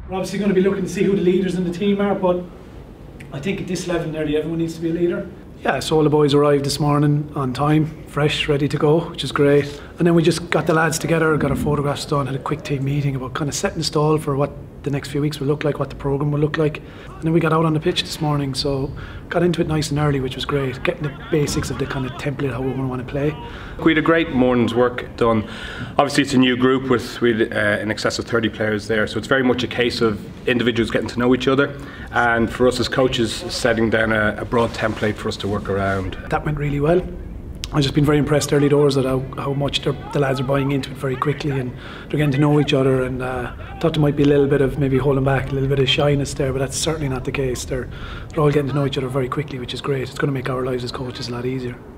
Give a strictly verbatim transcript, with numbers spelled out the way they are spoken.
We're obviously going to be looking to see who the leaders in the team are, but I think at this level nearly everyone needs to be a leader. Yeah, so all the boys arrived this morning on time, fresh, ready to go, which is great. And then we just got the lads together, got our photographs done, had a quick team meeting about kind of setting the stall for what the next few weeks will look like, what the programme will look like. And then we got out on the pitch this morning, so got into it nice and early, which was great, getting the basics of the kind of template, how we want to play. We had a great morning's work done. Obviously it's a new group with we had, uh, in excess of thirty players there, so it's very much a case of individuals getting to know each other, and for us as coaches setting down a, a broad template for us to work around. That went really well. I've just been very impressed early doors at how, how much the lads are buying into it very quickly, and they're getting to know each other, and uh, thought there might be a little bit of maybe holding back, a little bit of shyness there, but that's certainly not the case. They're, they're all getting to know each other very quickly, which is great. It's going to make our lives as coaches a lot easier.